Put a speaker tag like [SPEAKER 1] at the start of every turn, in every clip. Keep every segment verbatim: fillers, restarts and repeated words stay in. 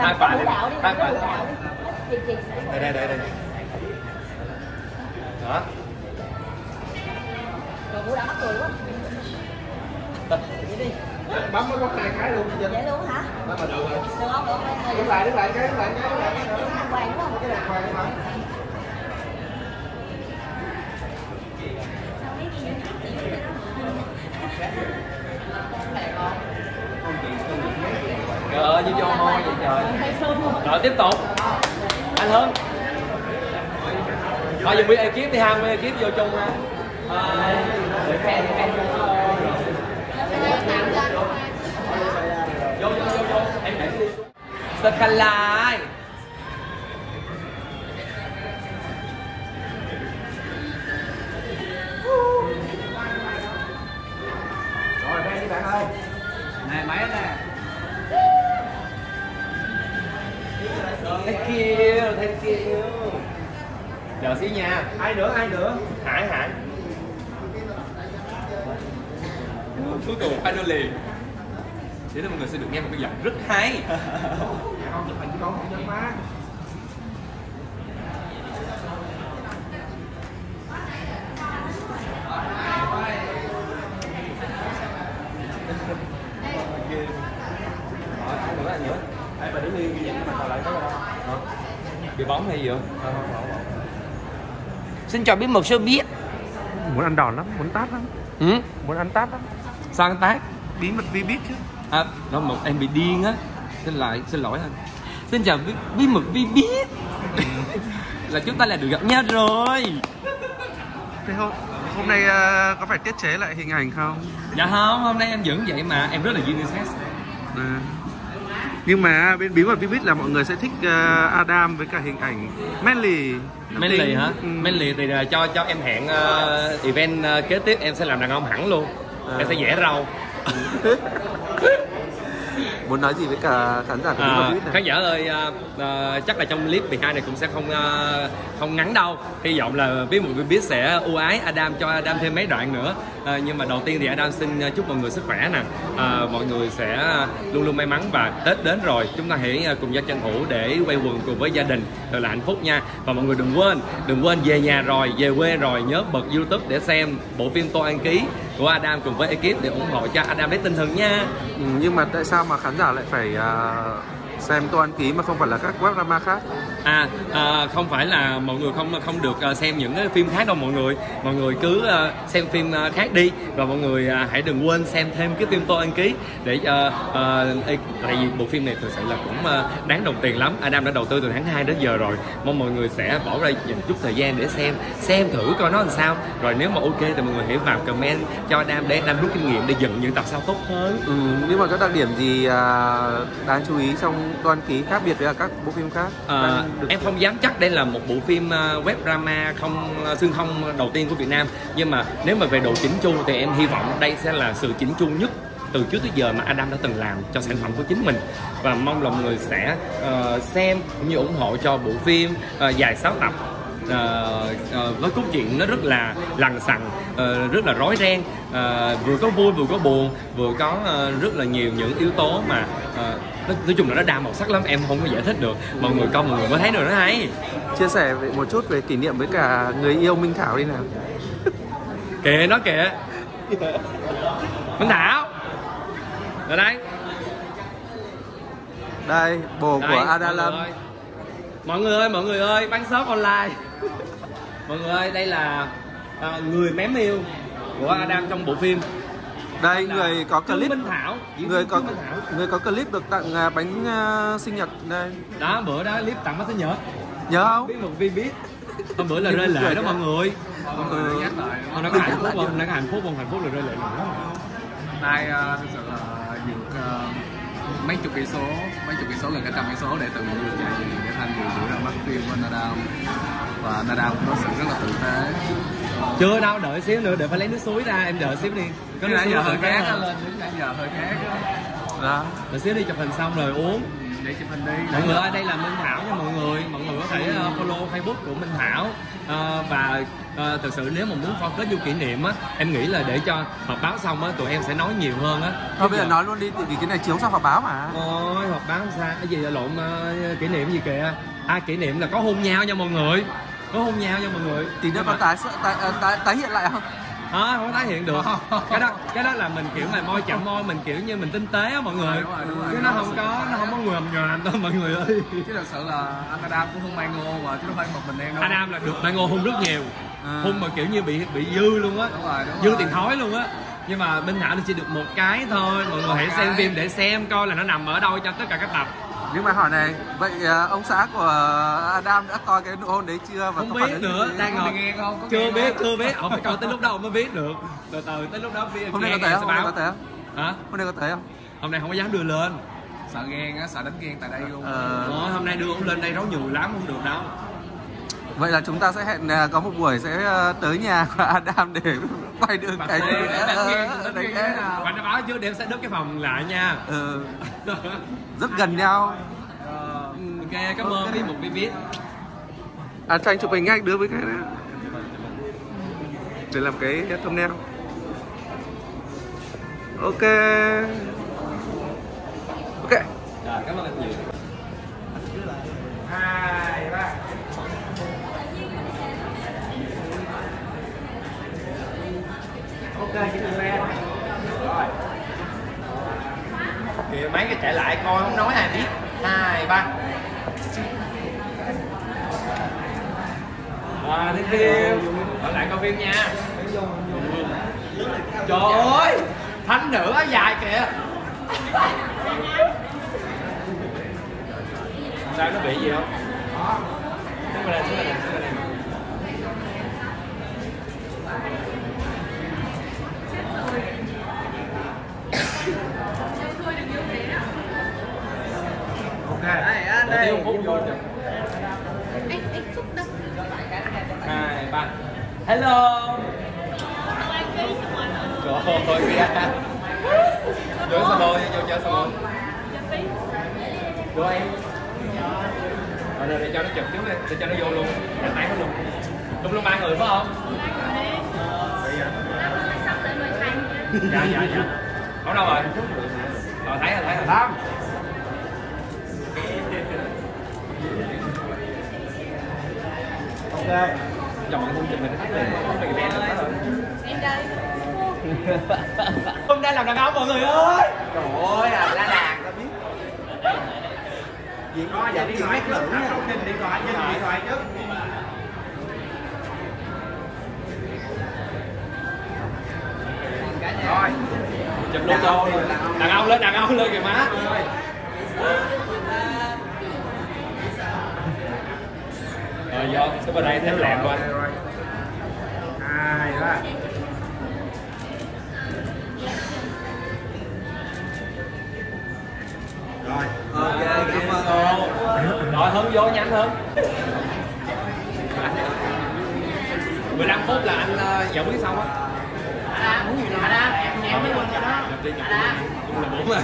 [SPEAKER 1] hai phải đi, hai phải.
[SPEAKER 2] Đây
[SPEAKER 1] đây đây đây. Đó.
[SPEAKER 2] Rồi Vũ đã mắc cười quá. Vậy đi.
[SPEAKER 3] Bấm nó có hai cái luôn.
[SPEAKER 2] Vậy luôn hả?
[SPEAKER 3] Bấm mà được rồi.
[SPEAKER 2] Được không? Được không?
[SPEAKER 3] Đứng lại, đứng lại cái, đứng lại cái.
[SPEAKER 2] Cái đàng hoàng đúng không?
[SPEAKER 3] Cái đàng hoàng mà.
[SPEAKER 1] Trời ơi, như vô môi vậy trời. Rồi tiếp tục. Anh Hưng. Thôi dùng cái ekip đi ha, cái ekip vô chung ha. Để fan fan vô vô vô vô. Em để đi xuống. Skyline.
[SPEAKER 3] Rồi đây đi bạn ơi.
[SPEAKER 1] Này máy nè. Thank you, thank you. Chờ xíu nha.
[SPEAKER 3] Ai nữa, ai nữa?
[SPEAKER 1] Hải, Hải. Cuối cùng phải đưa liền. Để mọi người sẽ được nghe một cái giọng rất hay.
[SPEAKER 3] Không, chụp hình với con nhân má.
[SPEAKER 1] Ai nữa, ai nữa? Ai mà đứng đi ghi nhận mà còn lại có đâu? Bị bóng hay gì vậy? Xin chào bí mật showbiz.
[SPEAKER 3] Muốn ăn đòn lắm, muốn tát lắm.
[SPEAKER 1] Ừ?
[SPEAKER 3] Muốn ăn tát lắm.
[SPEAKER 1] Sao ăn tát?
[SPEAKER 3] Bí mật vi biết chứ.
[SPEAKER 1] À, nó một em bị điên á. Xin lại, xin lỗi anh. Xin chào bí, bí mật vi biết. Là chúng ta là được gặp nhau rồi.
[SPEAKER 3] Thế hôm, hôm nay uh, có phải tiết chế lại hình ảnh không?
[SPEAKER 1] Dạ không, hôm nay em vẫn vậy mà, em rất là unisex.
[SPEAKER 3] À. Nhưng mà bên bí mật vi biết là mọi người sẽ thích uh, Adam với cả hình ảnh manly.
[SPEAKER 1] Manly hả?
[SPEAKER 3] Ừ.
[SPEAKER 1] Manly thì uh, cho cho em hẹn uh, event uh, kế tiếp em sẽ làm đàn ông hẳn luôn. À. Em sẽ vẽ râu.
[SPEAKER 3] Muốn nói gì với cả khán giả của bí mật vi biết này?
[SPEAKER 1] Khán giả ơi, uh, uh, chắc là trong clip mười hai này cũng sẽ không uh, không ngắn đâu. Hy vọng là bí mật vi biết sẽ ưu ái Adam, cho Adam thêm mấy đoạn nữa. Uh, nhưng mà đầu tiên thì Adam xin chúc mọi người sức khỏe nè. Uh, mọi người sẽ luôn luôn may mắn và Tết đến rồi chúng ta hãy cùng nhau tranh thủ để quay quần cùng với gia đình thật là hạnh phúc nha. Và mọi người đừng quên, đừng quên về nhà rồi, về quê rồi nhớ bật YouTube để xem bộ phim Tôi Ăn Ký của Adam cùng với ekip để ủng hộ cho Adam lấy tinh thần nha.
[SPEAKER 3] Ừ, nhưng mà tại sao mà khán giả lại phải uh, xem Tôi Ăn Ký mà không phải là các web drama khác?
[SPEAKER 1] À, à không phải là mọi người không không được uh, xem những cái phim khác đâu mọi người. Mọi người cứ uh, xem phim uh, khác đi. Và mọi người uh, hãy đừng quên xem thêm cái phim Tôi Ăn Ký. Để uh, uh, tại vì bộ phim này thực sự là cũng uh, đáng đồng tiền lắm. Adam đã đầu tư từ tháng hai đến giờ rồi. Mong mọi người sẽ bỏ ra dành chút thời gian để xem Xem thử coi nó làm sao. Rồi nếu mà ok thì mọi người hãy vào comment cho Adam để Adam rút kinh nghiệm để dựng những tập sau tốt hơn.
[SPEAKER 3] Ừ, nhưng mà có đặc điểm gì uh, đáng chú ý trong Tôi Ăn Ký khác biệt với các bộ phim khác?
[SPEAKER 1] À, em không dám chắc đây là một bộ phim uh, web drama không uh, xuyên không đầu tiên của Việt Nam. Nhưng mà nếu mà về độ chỉnh chu thì em hy vọng đây sẽ là sự chỉnh chu nhất từ trước tới giờ mà Adam đã từng làm cho sản phẩm của chính mình. Và mong là mọi người sẽ uh, xem cũng như ủng hộ cho bộ phim uh, dài sáu tập. Uh, uh, với cốt truyện nó rất là lằng xằng, uh, rất là rối ren, uh, vừa có vui vừa có buồn, vừa có uh, rất là nhiều những yếu tố mà uh, nói, nói chung là nó đa màu sắc lắm, em không có giải thích được. Mọi người coi mọi người mới thấy được nó hay.
[SPEAKER 3] Chia sẻ về một chút về kỷ niệm với cả người yêu Minh Thảo đi nào.
[SPEAKER 1] Kìa nó kìa Minh Thảo ở đây,
[SPEAKER 3] đây bồ
[SPEAKER 1] đây,
[SPEAKER 3] của Ada Lâm.
[SPEAKER 1] Mọi người ơi, mọi người ơi, bán shop online. Mọi người ơi, đây là à, người mém yêu của Adam trong bộ phim.
[SPEAKER 3] Đây người có clip
[SPEAKER 1] Minh Thảo,
[SPEAKER 3] người có người có clip được tặng bánh uh, sinh nhật đây.
[SPEAKER 1] Đó, bữa đó clip tặng bánh sinh nhật.
[SPEAKER 3] Nhớ không?
[SPEAKER 1] Biết một vi biết. Hôm bữa là rơi lệ đó mọi người.
[SPEAKER 3] Ừ.
[SPEAKER 1] Nhắc lại. Hôm nó có hạnh phúc không? Nó có hạnh phúc không? Hạnh phúc là rơi lệ nữa.
[SPEAKER 4] Nay uh, thực sự là vượt uh, mấy chục cây số, mấy chục cây số gần cả trăm cây số để từ Bình Dương chạy về để tham dự buổi ra mắt phim của Nadam. Và Nadam cũng có sự rất là tử tế.
[SPEAKER 1] Chưa đâu, đợi xíu nữa, đợi phải lấy nước suối ra, em đợi xíu đi.
[SPEAKER 4] Có nãy giờ hơi khác lên, đến nãy giờ hơi khác.
[SPEAKER 3] Đó.
[SPEAKER 1] Đợi xíu đi chụp hình xong rồi uống.
[SPEAKER 4] để chụp hình đi.
[SPEAKER 1] Mọi người ơi, đây là Minh Thảo nha mọi người. Mọi người có thể uh, follow Facebook của Minh Thảo. uh, Và uh, thực sự nếu mà muốn focus vô kỷ niệm á, em nghĩ là để cho họp báo xong á, tụi em sẽ nói nhiều hơn á.
[SPEAKER 3] Thôi bây giờ nói luôn đi, vì cái này chiếu sau họp báo mà.
[SPEAKER 1] Ôi, họp báo sao? Cái gì là lộn, uh, kỷ niệm gì kìa. À, kỷ niệm là có hôn nhau nha mọi người. Có hôn nhau nha mọi người.
[SPEAKER 3] Tí nữa có tái, tái, tái, tái hiện lại không?
[SPEAKER 1] À, không tái hiện được. Cái đó cái đó là mình kiểu mà môi chạm môi, mình kiểu như mình tinh tế á mọi người.
[SPEAKER 4] Đúng rồi, đúng rồi.
[SPEAKER 1] Chứ nó không có nó không có ngườm nhòm đâu mọi người ơi.
[SPEAKER 4] Chứ thật sự là anh Adam cũng hôn Mai Ngô mà, chứ không phải một mình em đâu.
[SPEAKER 1] Adam là được Mai Ngô hôn rất nhiều.
[SPEAKER 3] À.
[SPEAKER 1] Hôn mà kiểu như bị bị dư luôn á.
[SPEAKER 4] Đúng rồi, đúng
[SPEAKER 1] Dư
[SPEAKER 4] rồi.
[SPEAKER 1] tiền thói luôn á. Nhưng mà Minh Thảo thì chỉ được một cái thôi. Mọi người hãy xem phim để xem coi là nó nằm ở đâu trong tất cả các tập.
[SPEAKER 3] Nhưng mà hỏi này, vậy ông xã của Adam đã coi cái nụ hôn đấy chưa? Và
[SPEAKER 1] Không
[SPEAKER 3] có phản
[SPEAKER 1] biết
[SPEAKER 3] ứng
[SPEAKER 1] nữa,
[SPEAKER 3] gì?
[SPEAKER 1] đang
[SPEAKER 4] Có
[SPEAKER 1] ngồi
[SPEAKER 4] bị ghen không? Có
[SPEAKER 1] chưa
[SPEAKER 4] ghen
[SPEAKER 1] biết
[SPEAKER 4] không?
[SPEAKER 1] chưa biết ông phải coi tới lúc đó ông mới biết được. Từ từ tới lúc đó biết.
[SPEAKER 3] Hôm nay có
[SPEAKER 1] nghe
[SPEAKER 3] tới
[SPEAKER 1] em
[SPEAKER 3] không?
[SPEAKER 1] sẽ
[SPEAKER 3] Hôm nay
[SPEAKER 1] báo.
[SPEAKER 3] có tới không?
[SPEAKER 1] Hả?
[SPEAKER 3] Hôm nay có tới không?
[SPEAKER 1] Hôm nay không có dám đưa lên.
[SPEAKER 4] Sợ ghen á, sợ đánh ghen tại đây luôn.
[SPEAKER 3] Ờ,
[SPEAKER 1] Ờ, hôm nay đưa ông lên đây đấu nhiều lắm, không được đâu.
[SPEAKER 3] vậy là chúng ta sẽ hẹn à, có một buổi sẽ à, tới nhà của Adam để quay được cái gì
[SPEAKER 4] Đánh
[SPEAKER 3] nữa.
[SPEAKER 4] ghen,
[SPEAKER 3] Ờ,
[SPEAKER 4] đánh
[SPEAKER 3] đấy
[SPEAKER 4] ghen
[SPEAKER 3] cái-
[SPEAKER 4] thế nào?
[SPEAKER 1] Và nó báo trước để em sẽ đứt cái phòng lại nha.
[SPEAKER 3] Ờ, rất gần nhau.
[SPEAKER 4] Ờ,
[SPEAKER 1] Ok, cảm ơn biết một biết biết.
[SPEAKER 3] À, cho anh chụp hình anh đưa với cái đó. Để làm cái thumbnail. Ok. Ok.
[SPEAKER 1] Rồi, cảm ơn anh nhiều. Hai, ba. Ok, chị Minh Lan. Rồi. Kìa mấy cái chạy lại coi không nói ai biết. Hai, ba. À, thank you. Ở lại coi phim nha. Trời ơi, thanh nữ áo dài kìa. Sao nó bị gì không? Xuống qua đây, xuống qua đây, xuống qua đây. Ok. Đây, đây. Phút vô chụp.
[SPEAKER 5] Anh anh Phúc đâu?
[SPEAKER 1] Hai, ba. Hello. Trời ơi kìa. Vô sao đôi, vô chơi sao đôi. Vô em. Rồi rồi để cho nó chụp trước đi, để cho nó vô luôn. Để tay nó luôn. Luôn luôn ba người phải không? Dạ dạ dạ. Ở đâu rồi? Rồi thấy rồi, thấy rồi. Tám. Ok. Chồng bạn không chụp mình thấy liền, không bị đen rồi.
[SPEAKER 5] Em đây.
[SPEAKER 1] Không đang làm đàn ông mọi người ơi.
[SPEAKER 2] Trời ơi, à, la đàn tao biết. Chuyện đó giờ đi thoại trước nha. Nhìn điện thoại, nhìn điện thoại trước. Rồi.
[SPEAKER 1] Chụp luôn rồi. Đàn ông lên, đàn ông lên kìa má. Rồi vô, xuống vào đây thêm lẹm qua.
[SPEAKER 2] Hai, ba. Rồi.
[SPEAKER 1] Ok, cảm ơn. Rồi hơn vô nhanh hơn. mười lăm phút là anh uh, giải quyết xong á.
[SPEAKER 5] À, muốn gì nữa đó? Em em mới quên cho đó.
[SPEAKER 1] Nhập đi, nhập đi. Cũng là bốn lần.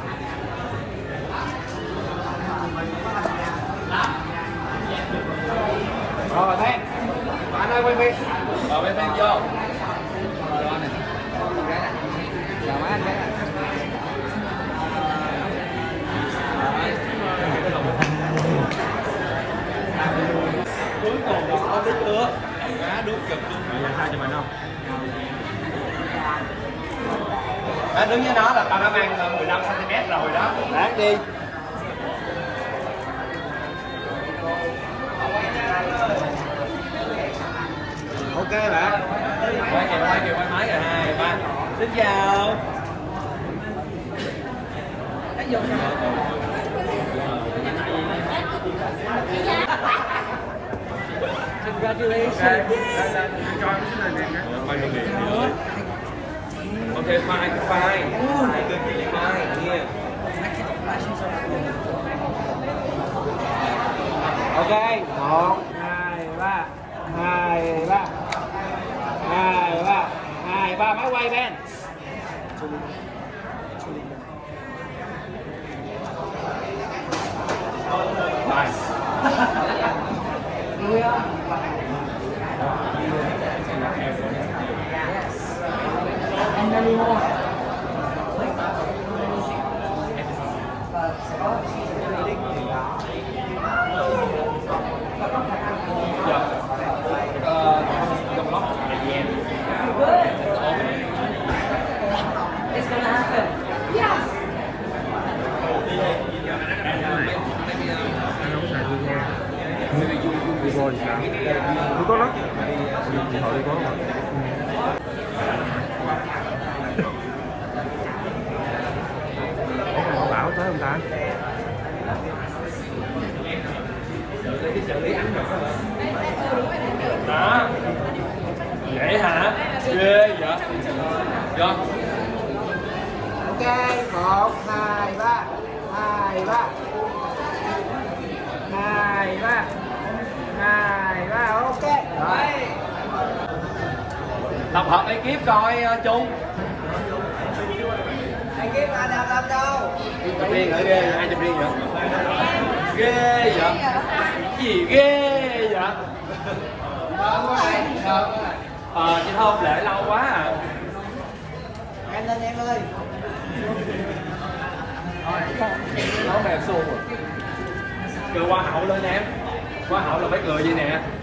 [SPEAKER 2] Rồi, thế. Bạn ơi, quay phim.
[SPEAKER 1] Rồi bên phim vô.
[SPEAKER 2] Rồi, rồi này. Cái này. Chào má anh cái này.
[SPEAKER 1] Cuối cùng thì sao biết nữa. Má đúng cực luôn. Rồi giờ sao cho mình không? Đó, đứng với nó là tao đã mang mười lăm xăng ti mét rồi đó.
[SPEAKER 2] Đáng đi. Ok bạn.
[SPEAKER 1] Quay kìa, quay kìa, quay máy kìa. Hai, ba. Xin chào. Congratulations. Quay được liền nữa. Ok, fine, fine. Good, fine. Here.
[SPEAKER 2] Ok. Một, hai, ba. Hai, ba. Hai, ba. Hai, ba. Máy quay Ben.
[SPEAKER 3] Tôi tốt lắm. Họ đi có không? Có còn bảo tới không ta?
[SPEAKER 1] Đó. Vậy hả? Ghê vậy? Dạ.
[SPEAKER 2] Ok, một, hai, ba, hai, ba, hai, ba, hai, ba, ok. Rồi.
[SPEAKER 1] Tập hợp ekip coi uh, Trung.
[SPEAKER 2] Ekip Adam làm đâu?
[SPEAKER 1] Chụp riêng hả? Ghê, ai chụp riêng vậy? Ghê vậy? Gì ghê vậy? Ờ, chị Thơm để lâu quá à.
[SPEAKER 2] Em lên em ơi.
[SPEAKER 1] Nó mềm xù rồi. Cười hoa hậu lên em. Hoa hậu là phải cười vậy nè.